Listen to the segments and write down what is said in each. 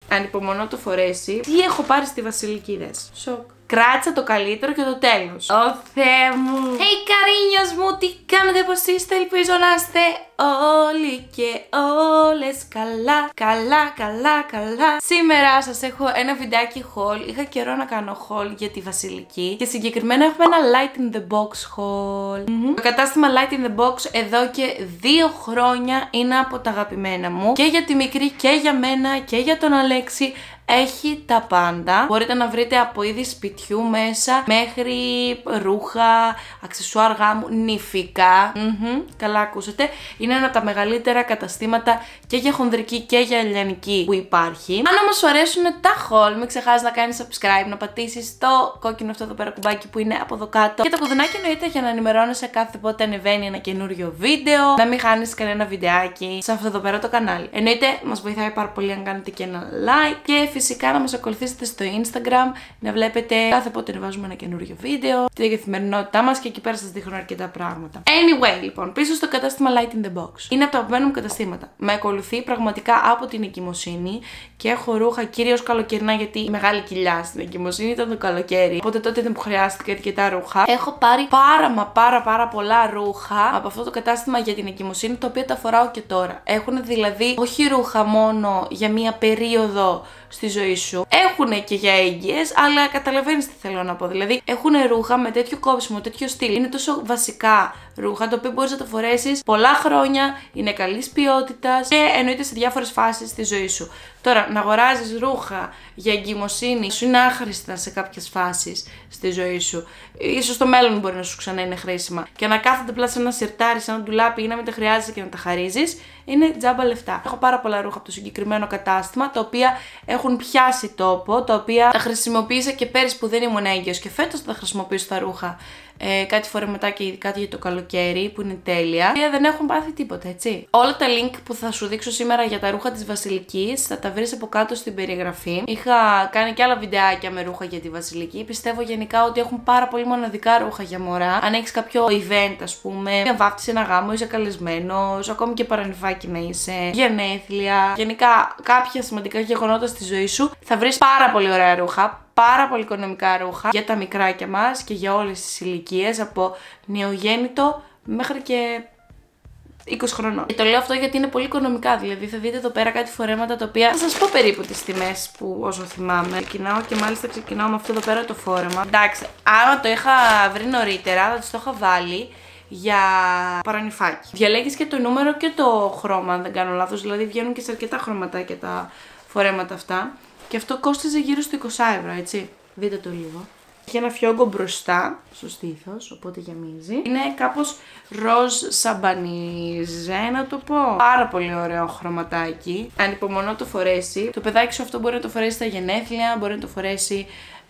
Ανυπομονώ το φορέσει. Τι έχω πάρει στη Βασιλική, δες. Σοκ. Κράτησα το καλύτερο και το τέλος. Ω Θεέ μου. Hey καρίνιος μου, τι κάνετε, πως είστε? Ελπίζω να είστε όλοι και όλες καλά. Καλά. Σήμερα σας έχω ένα βιντεάκι haul. Είχα καιρό να κάνω haul για τη Βασιλική. Και συγκεκριμένα έχουμε ένα Light in the Box haul. Το κατάστημα Light in the Box εδώ και 2 χρόνια είναι από τα αγαπημένα μου. Και για τη μικρή και για μένα και για τον Αλέξη. Έχει τα πάντα. Μπορείτε να βρείτε από είδη σπιτιού μέσα μέχρι ρούχα, αξεσουάρ γάμου, νηφικά. Καλά ακούσατε. Είναι ένα από τα μεγαλύτερα καταστήματα και για χονδρική και για λιανική που υπάρχει. Αν όμως σου αρέσουν τα haul, μην ξεχάσεις να κάνεις subscribe, να πατήσεις το κόκκινο αυτό εδώ πέρα κουμπάκι που είναι από εδώ κάτω. Και το κουδουνάκι εννοείται για να ενημερώνεσαι κάθε πότε ανεβαίνει ένα καινούριο βίντεο. Να μην χάνεις κανένα βιντεάκι σε αυτό εδώ πέρα το κανάλι. Εννοείται μας βοηθάει πάρα πολύ αν κάνετε και ένα like. Και φυσικά να μας ακολουθήσετε στο Instagram, να βλέπετε κάθε πότε ανεβάζουμε ένα καινούριο βίντεο, την καθημερινότητά μας και εκεί πέρα σας δείχνω αρκετά πράγματα. Anyway, λοιπόν, πίσω στο κατάστημα Light in the Box. Είναι από τα αγαπημένα μου καταστήματα. Με ακολουθεί πραγματικά από την εγκυμοσύνη και έχω ρούχα κυρίως καλοκαιρινά, γιατί η μεγάλη κοιλιά στην εγκυμοσύνη ήταν το καλοκαίρι. Οπότε τότε δεν μου χρειάστηκε αρκετά ρούχα. Έχω πάρει πάρα πολλά ρούχα από αυτό το κατάστημα για την εγκυμοσύνη, τα οποία τα φοράω και τώρα. Έχουν δηλαδή όχι ρούχα μόνο για μία περίοδο στη ζωή σου. Έχουν και για έγκυες, αλλά καταλαβαίνεις τι θέλω να πω. Δηλαδή, έχουν ρούχα με τέτοιο κόψιμο, τέτοιο στυλ. Είναι τόσο βασικά ρούχα, το οποίο μπορείς να τα φορέσεις πολλά χρόνια, είναι καλής ποιότητας και εννοείται σε διάφορες φάσεις της ζωής σου. Τώρα, να αγοράζεις ρούχα για εγκυμοσύνη σου είναι άχρηστα σε κάποιες φάσεις στη ζωή σου. Ίσως στο μέλλον μπορεί να σου ξανά είναι χρήσιμα. Και να κάθεται απλά σε ένα σιρτάρι, σε ένα ντουλάπι ή να μην τα χρειάζεσαι και να τα χαρίζεις, είναι τζάμπα λεφτά. Έχω πάρα πολλά ρούχα από το συγκεκριμένο κατάστημα, τα οποία έχουν πιάσει τόπο, τα οποία τα χρησιμοποίησα και πέρυσι που δεν ήμουν έγκυος και φέτος τα χρησιμοποιήσω τα ρούχα. Κάτι φορεματά και κάτι για το καλοκαίρι που είναι τέλεια και δεν έχουν πάθει τίποτα, έτσι. Όλα τα link που θα σου δείξω σήμερα για τα ρούχα της Βασιλικής θα τα βρεις από κάτω στην περιγραφή. Είχα κάνει και άλλα βιντεάκια με ρούχα για τη Βασιλική. Πιστεύω γενικά ότι έχουν πάρα πολύ μοναδικά ρούχα για μωρά. Αν έχεις κάποιο event, ας πούμε, μια βάφτιση, ένα γάμο, είσαι καλεσμένος, ακόμη και παρανυφάκι να είσαι, γενέθλια, γενικά κάποια σημαντικά γεγονότα στη ζωή σου, θα βρεις πάρα πολύ ωραία ρούχα. Πάρα πολύ οικονομικά ρούχα για τα μικράκια μας και για όλες τις ηλικίες, από νεογέννητο μέχρι και 20 χρονών. Και το λέω αυτό γιατί είναι πολύ οικονομικά, δηλαδή θα δείτε εδώ πέρα κάτι φορέματα τα οποία θα σας πω περίπου τις τιμές που όσο θυμάμαι. Ξεκινάω και μάλιστα ξεκινάω με αυτό εδώ πέρα το φόρεμα. Εντάξει, άμα το είχα βρει νωρίτερα θα το είχα βάλει για παρανυφάκι. Διαλέγεις και το νούμερο και το χρώμα, αν δεν κάνω λάθος, δηλαδή βγαίνουν και σε αρκετά χρωματάκια τα φορέματα αυτά. Και αυτό κόστιζε γύρω στο 20 ευρώ, έτσι. Δείτε το λίγο. Έχει ένα φιόγκο μπροστά, στο στήθος, οπότε γεμίζει. Είναι κάπως ροζ σαμπανιζέ, να το πω. Πάρα πολύ ωραίο χρωματάκι. Ανυπομονώ το φορέσει. Το παιδάκι σου αυτό μπορεί να το φορέσει στα γενέθλια, μπορεί να το φορέσει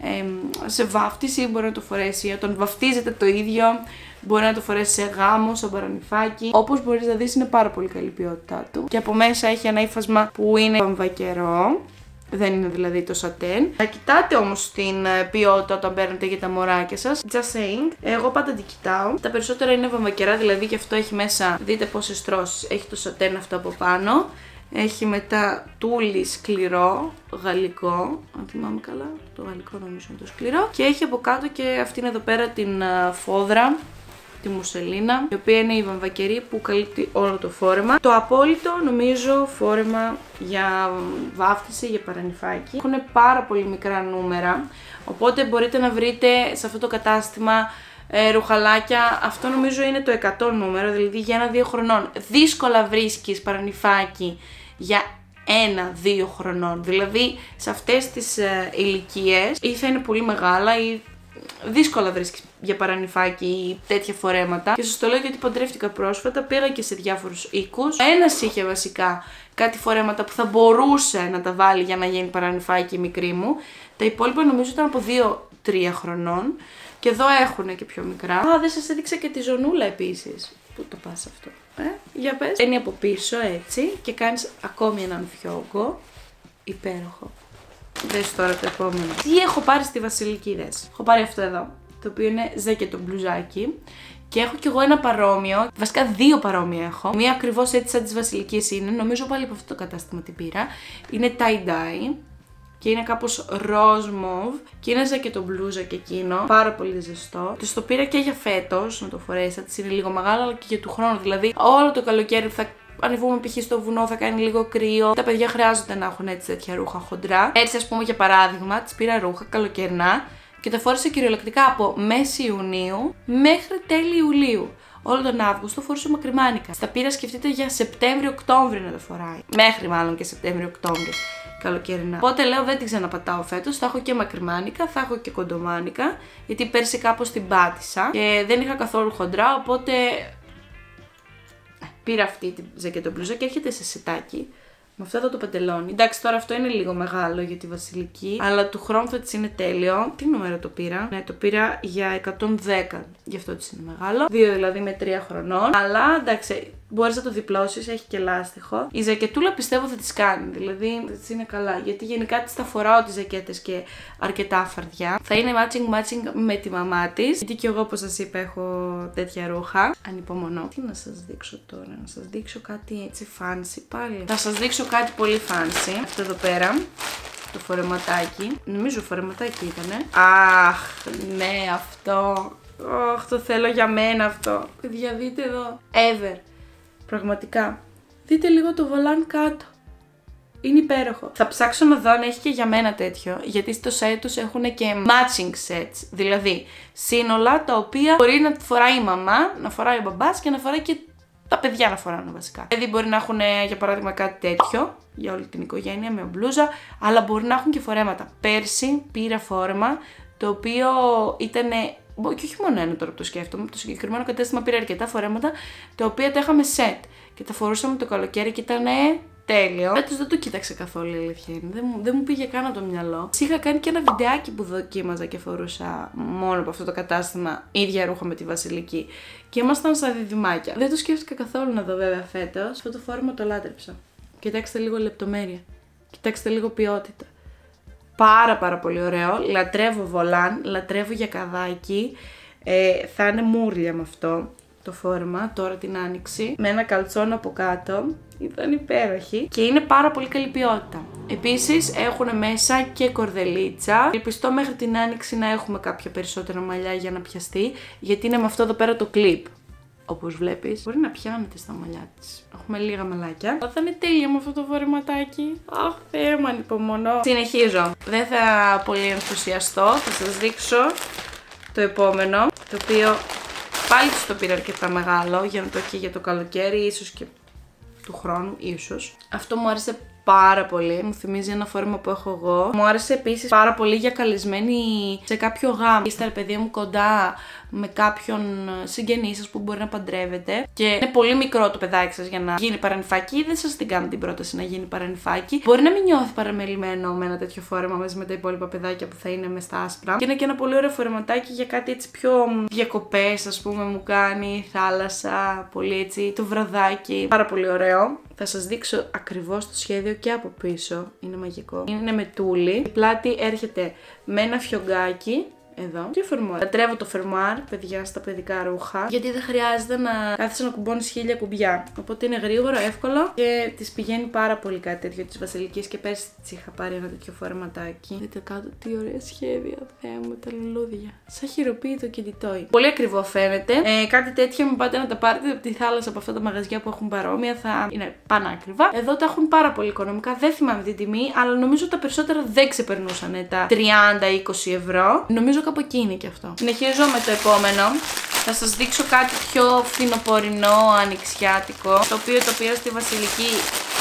σε βάφτιση, μπορεί να το φορέσει όταν βαφτίζεται το ίδιο. Μπορεί να το φορέσει σε γάμο, σαν παρανυφάκι. Όπως μπορείς να δεις, είναι πάρα πολύ καλή ποιότητά του. Και από μέσα έχει ένα ύφασμα που είναι βαμβακερό. Δεν είναι δηλαδή το σατέν. Να κοιτάτε όμως την ποιότητα όταν παίρνετε για τα μωράκια σας. Just saying. Εγώ πάντα την κοιτάω. Τα περισσότερα είναι βαμβακερά, δηλαδή και αυτό έχει μέσα. Δείτε πόσες τρώσεις. Έχει το σατέν αυτό από πάνω. Έχει μετά τούλι σκληρό, γαλλικό. Αν θυμάμαι καλά. Το γαλλικό νομίζω είναι το σκληρό. Και έχει από κάτω και αυτήν εδώ πέρα την φόδρα, τη μουσελίνα, η οποία είναι η βαμβακερή που καλύπτει όλο το φόρεμα. Το απόλυτο νομίζω φόρεμα για βάφτιση, για παρανυφάκι. Έχουν πάρα πολύ μικρά νούμερα, οπότε μπορείτε να βρείτε σε αυτό το κατάστημα ρουχαλάκια. Αυτό νομίζω είναι το 100 νούμερο, δηλαδή για 1-2 χρονών. Δύσκολα βρίσκεις παρανυφάκι για 1-2 χρονών, δηλαδή σε αυτές τις ηλικίες ή θα είναι πολύ μεγάλα ή δύσκολα βρίσκεις για παρανυφάκι ή τέτοια φορέματα. Και σας το λέω γιατί παντρεύτηκα πρόσφατα, πήγα και σε διάφορους οίκους. Ένας είχε βασικά κάτι φορέματα που θα μπορούσε να τα βάλει για να γίνει παρανυφάκι η μικρή μου. Τα υπόλοιπα νομίζω ήταν από 2-3 χρονών. Και εδώ έχουν και πιο μικρά. Α, δεν σας έδειξα και τη ζωνούλα επίσης. Πού το πας αυτό, για πες. Μπαίνει από πίσω έτσι και κάνεις ακόμη έναν φιόγκο. Υπέροχο. Δες τώρα το επόμενο. Τι έχω πάρει στη Βασιλική, δες. Έχω πάρει αυτό εδώ, το οποίο είναι ζέκετο μπλουζάκι. Και έχω κι εγώ ένα παρόμοιο, βασικά 2 παρόμοια έχω. Μία ακριβώς έτσι σαν της Βασιλικής είναι, νομίζω πάλι από αυτό το κατάστημα την πήρα. Είναι tie-dye. και είναι κάπως ροζ μοβ και είναι ζακετομπλούζα και εκείνο, πάρα πολύ ζεστό. Της το πήρα και για φέτος να το φορέσει, θα της είναι λίγο μεγάλο, αλλά και για του χρόνου. Δηλαδή, όλο το καλοκαίρι που θα ανεβούμε π.χ. στο βουνό, θα κάνει λίγο κρύο. Τα παιδιά χρειάζονται να έχουν έτσι τέτοια ρούχα χοντρά. Έτσι, ας πούμε, για παράδειγμα, της πήρα ρούχα καλοκαιρινά και τα φόρεσα κυριολεκτικά από μέση Ιουνίου μέχρι τέλη Ιουλίου. Όλο τον Αύγουστο φορούσε μακριμάνικα. Στα πήρα, σκεφτείτε, για Σεπτέμβριο-Οκτώβριο να τα φοράει. Μέχρι μάλλον και Σεπτέμβριο-Οκτώβριο. Καλοκαιρινά. Οπότε λέω δεν την ξαναπατάω φέτος. Θα έχω και μακριμάνικα, θα έχω και κοντομάνικα. Γιατί πέρσι κάπως την πάτησα και δεν είχα καθόλου χοντρά. Οπότε πήρα αυτή τη ζακετομπλούζα και έρχεται σε σετάκι. Με αυτό εδώ το παντελόνι. Εντάξει, τώρα αυτό είναι λίγο μεγάλο για τη Βασιλική, αλλά του χρόνου θα της είναι τέλειο. Τι νούμερο το πήρα? Ναι, το πήρα για 110. Γι' αυτό της είναι μεγάλο. 2 δηλαδή με 3 χρονών. Αλλά εντάξει, μπορείς να το διπλώσεις, έχει και λάστιχο. Η ζακετούλα πιστεύω θα της κάνει. Δηλαδή θα της είναι καλά. Γιατί γενικά της τα φοράω τις ζακέτες και αρκετά φαρδιά. Θα είναι matching με τη μαμά της. Γιατί και εγώ, όπως σας είπα, έχω τέτοια ρούχα. Ανυπομονώ. Τι να σας δείξω τώρα? Να σας δείξω κάτι έτσι fancy πάλι. Θα σας δείξω κάτι πολύ fancy. Αυτό εδώ πέρα. Το φορεματάκι. Νομίζω φορεματάκι ήτανε. Αχ, ναι, αυτό. Αχ, το θέλω για μένα αυτό. Παιδιά, δείτε εδώ. Ever. Πραγματικά. Δείτε λίγο το βολάν κάτω. Είναι υπέροχο. Θα ψάξω να δω αν έχει και για μένα τέτοιο. Γιατί στο set τους έχουν και matching sets. Δηλαδή, σύνολα τα οποία μπορεί να φοράει η μαμά, να φοράει ο μπαμπάς και να φοράει και τα παιδιά να φοράνε βασικά. Δηλαδή, μπορεί να έχουν για παράδειγμα κάτι τέτοιο για όλη την οικογένεια με μπλούζα, αλλά μπορεί να έχουν και φορέματα. Πέρσι πήρα φόρεμα το οποίο ήταν. Και όχι μόνο ένα τώρα που το σκέφτομαι, το συγκεκριμένο κατάστημα πήρα αρκετά φορέματα τα οποία τα είχαμε set και τα φορούσαμε το καλοκαίρι και ήταν τέλειο. Φέτος δεν το κοίταξε καθόλου, η αλήθεια είναι. Δεν μου πήγε καν από το μυαλό. Είχα κάνει και ένα βιντεάκι που δοκίμαζα και φορούσα μόνο από αυτό το κατάστημα ίδια ρούχα με τη Βασιλική. Και ήμασταν σαν διδυμάκια. Δεν το σκέφτηκα καθόλου να δω βέβαια φέτος. Αυτό το φόρεμα το λάτρεψα. Κοιτάξτε λίγο λεπτομέρεια. Κοιτάξτε λίγο ποιότητα. Πάρα πολύ ωραίο. Λατρεύω βολάν, λατρεύω για καδάκι. Θα είναι μούρλια με αυτό το φόρμα τώρα την άνοιξη. Με ένα καλτσόν από κάτω. Ήταν υπέροχη. Και είναι πάρα πολύ καλή ποιότητα. Επίσης έχουν μέσα και κορδελίτσα. Ελπιστώ μέχρι την άνοιξη να έχουμε κάποια περισσότερα μαλλιά για να πιαστεί. Γιατί είναι με αυτό εδώ πέρα το κλιπ. Όπως βλέπεις, μπορεί να πιάνεται στα μαλλιά της. Έχουμε λίγα μαλάκια. Αλλά θα είναι τέλεια με αυτό το φορεματάκι. Αχ, Θεέ μου, ανυπομονώ. Συνεχίζω. Δεν θα πολύ ενθουσιαστώ. Θα σας δείξω το επόμενο. Το οποίο πάλι το πήρα αρκετά μεγάλο για να το έχει για το καλοκαίρι, ίσως και του χρόνου, ίσως. Αυτό μου άρεσε πάρα πολύ. Μου θυμίζει ένα φόρεμα που έχω εγώ. Μου άρεσε επίσης πάρα πολύ για καλεσμένη σε κάποιο γάμο. Είστε ρε παιδιά μου κοντά με κάποιον συγγενή σας που μπορεί να παντρεύετε και είναι πολύ μικρό το παιδάκι σας για να γίνει παρανυφάκι. Δεν σας την κάνω την πρόταση να γίνει παρανυφάκι. Μπορεί να μην νιώθει παραμελημένο με ένα τέτοιο φόρεμα μαζί με τα υπόλοιπα παιδάκια που θα είναι μες στα άσπρα. Και είναι και ένα πολύ ωραίο φορεματάκι για κάτι έτσι πιο διακοπές, ας πούμε, μου κάνει θάλασσα, πολύ έτσι το βραδάκι. Πάρα πολύ ωραίο. Θα σας δείξω ακριβώς το σχέδιο και από πίσω. Είναι μαγικό. Είναι με τούλι. Η πλάτη έρχεται με ένα φιωγκάκι. Εδώ. Και φερμουάρ. Λατρεύω το φερμουάρ, παιδιά, στα παιδικά ρούχα. Γιατί δεν χρειάζεται να κάθεσαι να κουμπώνεις 1000 κουμπιά. Οπότε είναι γρήγορο, εύκολο και της πηγαίνει πάρα πολύ κάτι τέτοιο της Βασιλικής. Και πέρσι της είχα πάρει ένα τέτοιο φορεματάκι. Δείτε κάτω τι ωραία σχέδια. Θεέ μου, τα λουλούδια. Σαν χειροποίητο κινητό. Πολύ ακριβό φαίνεται. Κάτι τέτοιο μου πάτε να τα πάρετε από τη θάλασσα από αυτά τα μαγαζιά που έχουν παρόμοια. Θα είναι πανάκριβα. Εδώ τα έχουν πάρα πολύ οικονομικά. Δεν θυμάμαι την τιμή, αλλά νομίζω τα περισσότερα δεν ξεπερνούσαν τα 30-20 ευρώ. Νομίζω από εκεί είναι και αυτό. Συνεχίζω με το επόμενο. Θα σας δείξω κάτι πιο φθινοπορεινό, ανοιξιάτικο, το οποίο το πήρα στη Βασιλική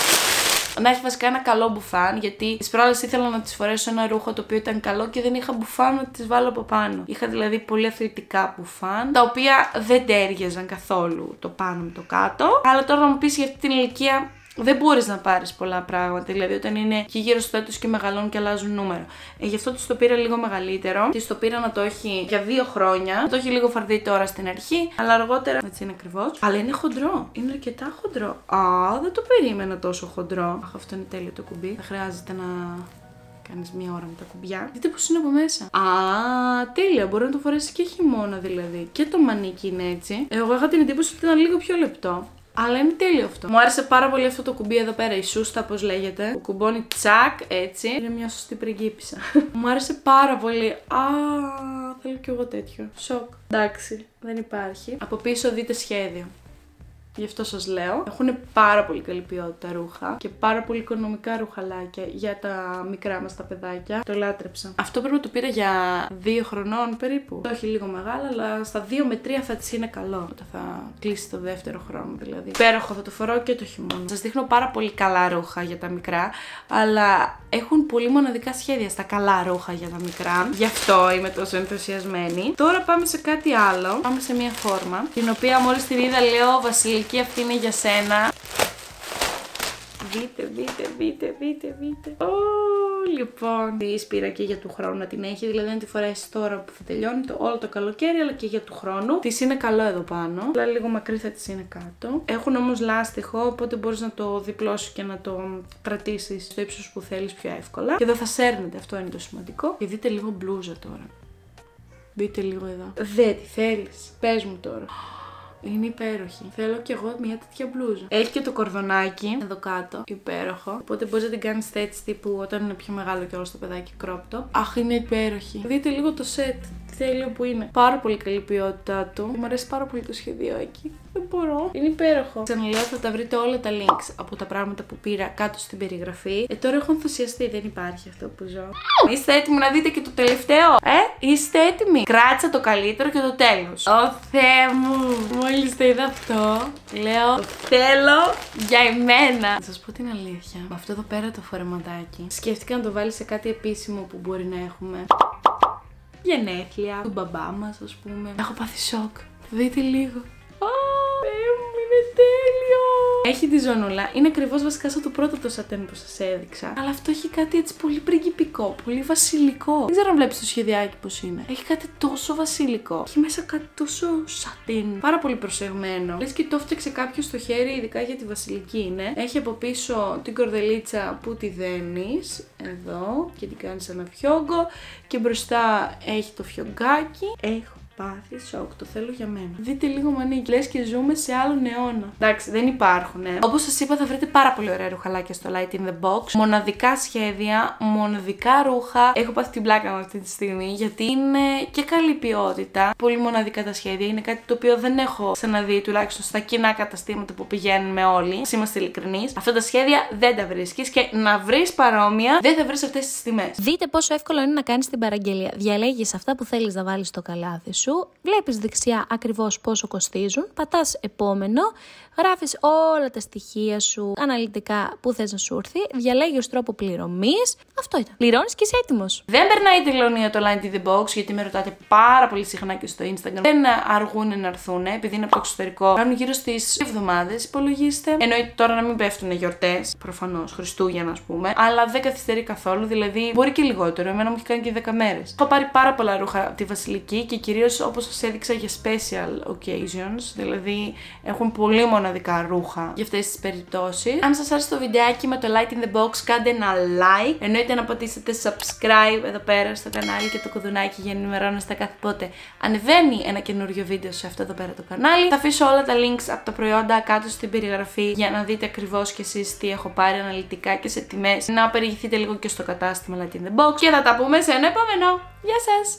να έχει βασικά ένα καλό μπουφάν, γιατί τις προάλλες ήθελα να τις φορέσω ένα ρούχο το οποίο ήταν καλό και δεν είχα μπουφάν να τις βάλω από πάνω. Είχα δηλαδή πολύ αθλητικά μπουφάν, τα οποία δεν τέριαζαν καθόλου το πάνω με το κάτω. Αλλά τώρα να μου πεις για αυτή την ηλικία δεν μπορείς να πάρεις πολλά πράγματα, δηλαδή όταν είναι και γύρω στο έτος και μεγαλώνουν και αλλάζουν νούμερο. Γι' αυτό της το πήρα λίγο μεγαλύτερο. Της το πήρα να το έχει για 2 χρόνια. Το έχει λίγο φαρδί τώρα στην αρχή, αλλά αργότερα έτσι είναι ακριβώς. Αλλά είναι χοντρό. Είναι αρκετά χοντρό. Α, δεν το περίμενα τόσο χοντρό. Αχ, αυτό είναι τέλειο το κουμπί. Θα χρειάζεται να κάνεις 1 ώρα με τα κουμπιά. Δείτε πως είναι από μέσα. Α, τέλεια. Μπορεί να το φορέσει και χειμώνα δηλαδή. Και το μανίκι είναι έτσι. Εγώ είχα την εντύπωση ότι ήταν λίγο πιο λεπτό. Αλλά είναι τέλειο αυτό. Μου άρεσε πάρα πολύ αυτό το κουμπί εδώ πέρα, η σούστα, πώς λέγεται. Που κουμπώνει τσακ, έτσι. Είναι μια σωστή πριγκίπισσα. Μου άρεσε πάρα πολύ. Θέλω κι εγώ τέτοιο. Σοκ. Εντάξει, δεν υπάρχει. Από πίσω δείτε σχέδιο. Γι' αυτό σας λέω. Έχουν πάρα πολύ καλή ποιότητα ρούχα και πάρα πολύ οικονομικά ρουχαλάκια για τα μικρά μας τα παιδάκια. Το λάτρεψα. Αυτό πρέπει να το πήρα για 2 χρονών περίπου. Το έχει λίγο μεγάλο, αλλά στα 2 με 3 θα της είναι καλό. Όταν θα κλείσει το δεύτερο χρόνο δηλαδή. Υπέροχο, θα το φοράω και το χειμώνα. Σας δείχνω πάρα πολύ καλά ρούχα για τα μικρά, αλλά έχουν πολύ μοναδικά σχέδια στα καλά ρούχα για τα μικρά. Γι' αυτό είμαι τόσο ενθουσιασμένη. Τώρα πάμε σε κάτι άλλο. Πάμε σε μια φόρμα, την οποία μόλις την είδα λέω Βασιλική. Και αυτή είναι για σένα. Δείτε. Λοιπόν, τη πήρα και για του χρόνου να την έχει, δηλαδή να τη φορέσει τώρα που θα τελειώνει όλο το καλοκαίρι, αλλά και για του χρόνου. Της είναι καλό εδώ πάνω, αλλά λίγο μακρύ θα της είναι κάτω. Έχουν όμως λάστιχο, οπότε μπορείς να το διπλώσεις και να το κρατήσεις στο ύψος που θέλεις πιο εύκολα. Και εδώ θα σέρνεται, αυτό είναι το σημαντικό. Και δείτε λίγο μπλούζα τώρα. Δείτε λίγο εδώ. Δεν τη θέλεις? Πες μου τώρα. Είναι υπέροχη. Θέλω κι εγώ μια τέτοια μπλούζα. Έχει και το κορδονάκι εδώ κάτω. Υπέροχο. Οπότε μπορείς να την κάνεις έτσι τύπου όταν είναι πιο μεγάλο και όλο το παιδάκι crop top. Αχ, είναι υπέροχη. Δείτε λίγο το σετ. Τέλειο που είναι. Πάρα πολύ καλή ποιότητά του. Μου αρέσει πάρα πολύ το σχεδιάκι. Δεν μπορώ. Είναι υπέροχο. Ξαναλέω, θα τα βρείτε όλα τα links από τα πράγματα που πήρα κάτω στην περιγραφή. Τώρα έχω ενθουσιαστεί. Δεν υπάρχει αυτό που ζω. Είστε έτοιμοι να δείτε και το τελευταίο? Είστε έτοιμοι? Κράτησα το καλύτερο και το τέλος. Ω Θεέ μου. Μόλις το είδα αυτό, λέω το θέλω για εμένα. Να σας πω την αλήθεια. Με αυτό εδώ πέρα το φορεματάκι σκέφτηκα να το βάλει σε κάτι επίσημο που μπορεί να έχουμε. Γενέθλια του μπαμπά μας, ας πούμε. Έχω πάθει σοκ. Δείτε λίγο. Θεέ μου, είναι τέλειο. Έχει τη ζώνουλα. Είναι ακριβώς βασικά σαν το πρώτο το σατέν που σας έδειξα. Αλλά αυτό έχει κάτι έτσι πολύ πριγκιπικό, πολύ βασιλικό. Δεν ξέρω αν βλέπεις το σχεδιάκι πώς είναι. Έχει κάτι τόσο βασιλικό. Έχει μέσα κάτι τόσο σατέν. Πάρα πολύ προσεγμένο. Λες και το φτιάξε κάποιος στο χέρι, ειδικά για τη βασιλική είναι. Έχει από πίσω την κορδελίτσα που τη δένεις. Εδώ. Και την κάνεις ένα φιόγκο. Και μπροστά έχει το φιωγκάκι. Έχω πάθει σοκ, το θέλω για μένα. Δείτε λίγο μανίκι, λες και ζούμε σε άλλον αιώνα. Εντάξει, δεν υπάρχουν. Όπως σας είπα, θα βρείτε πάρα πολύ ωραία ρουχαλάκια στο Light in the Box. Μοναδικά σχέδια, μοναδικά ρούχα. Έχω πάθει την πλάκα μου αυτή τη στιγμή, γιατί είναι και καλή ποιότητα. Πολύ μοναδικά τα σχέδια. Είναι κάτι το οποίο δεν έχω ξαναδεί, τουλάχιστον στα κοινά καταστήματα που πηγαίνουμε όλοι. Είμαστε ειλικρινείς. Αυτά τα σχέδια δεν τα βρίσκεις και να βρεις παρόμοια, δεν θα βρεις αυτές τις τιμές. Δείτε πόσο εύκολο είναι να κάνεις την παραγγελία. Διαλέγεις αυτά που θέλεις να βάλεις στο καλάθι σου. Βλέπεις δεξιά ακριβώς πόσο κοστίζουν, πατάς επόμενο, γράφεις όλα τα στοιχεία σου αναλυτικά που θες να σου έρθει, διαλέγεις τρόπο πληρωμής. Αυτό ήταν. Πληρώνεις και είσαι έτοιμος. Δεν περνάει τελωνία το Light in the Box, γιατί με ρωτάτε πάρα πολύ συχνά και στο Instagram. Δεν αργούν να έρθουν, επειδή είναι από το εξωτερικό. Κάνουν γύρω στις 2 εβδομάδες, υπολογίστε. Εννοείται τώρα να μην πέφτουν γιορτές, προφανώς, Χριστούγεννα ας πούμε, αλλά δεν καθυστερεί καθόλου, δηλαδή μπορεί και λιγότερο. Εμένα μου έχει κάνει και 10 μέρες. Έχω πάρει πάρα πολλά ρούχα από τη Βασιλική και κυρίως όπως σας έδειξα για special occasions, δηλαδή έχουν πολύ μοναδικά ρούχα για αυτές τις περιπτώσεις. Αν σας άρεσε το βιντεάκι με το Light in the Box, κάντε ένα like. Εννοείται να πατήσετε subscribe εδώ πέρα στο κανάλι και το κουδουνάκι για να ενημερώνεστε κάθε πότε ανεβαίνει ένα καινούριο βίντεο σε αυτό εδώ πέρα το κανάλι. Θα αφήσω όλα τα links από τα προϊόντα κάτω στην περιγραφή για να δείτε ακριβώς κι εσείς τι έχω πάρει αναλυτικά και σε τιμές. Να περιηγηθείτε λίγο και στο κατάστημα Light in the Box και θα τα πούμε σε ένα επόμενο. Γεια σας!